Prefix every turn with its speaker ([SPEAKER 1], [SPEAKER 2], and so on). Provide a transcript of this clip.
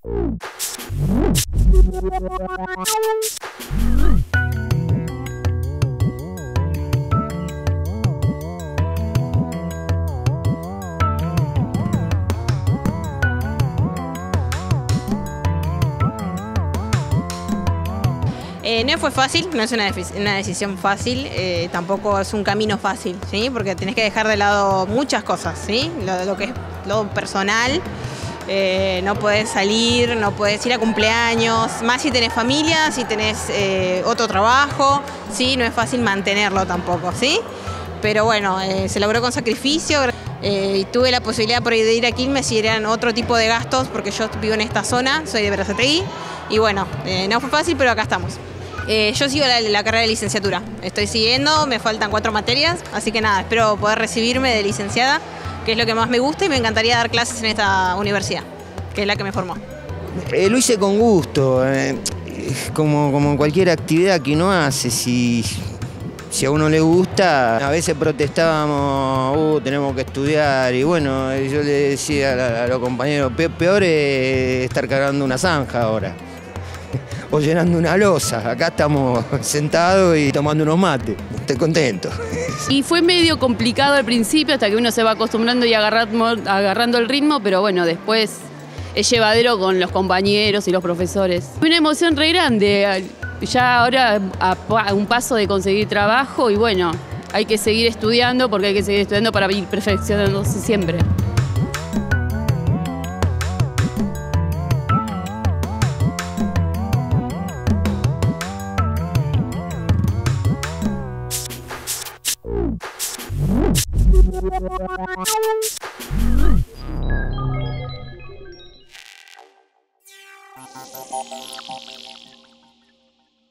[SPEAKER 1] No fue fácil, no es una decisión fácil, tampoco es un camino fácil, ¿sí? Porque tenés que dejar de lado muchas cosas, ¿sí? Lo que es lo personal, no podés salir, no podés ir a cumpleaños, más si tenés familia, si tenés otro trabajo, ¿sí? No es fácil mantenerlo tampoco, ¿sí? Pero bueno, se logró con sacrificio y tuve la posibilidad por ahí de ir a Quilmes si eran otro tipo de gastos, porque yo vivo en esta zona, soy de Berazategui, y bueno, no fue fácil, pero acá estamos. Yo sigo la carrera de licenciatura, estoy siguiendo, me faltan 4 materias, así que nada, espero poder recibirme de licenciada, que es lo que más me gusta y me encantaría dar clases en esta universidad, que es la que me formó.
[SPEAKER 2] Lo hice con gusto, como cualquier actividad que uno hace, si a uno le gusta. A veces protestábamos, tenemos que estudiar, y bueno, yo le decía a los compañeros, peor es estar cargando una zanja ahora. O llenando una losa. Acá estamos sentados y tomando unos mates. Estoy contento.
[SPEAKER 3] Y fue medio complicado al principio hasta que uno se va acostumbrando y agarrando el ritmo, pero bueno, después es llevadero con los compañeros y los profesores. Fue una emoción re grande. Ya ahora a un paso de conseguir trabajo y bueno, hay que seguir estudiando porque hay que seguir estudiando para ir perfeccionándose siempre.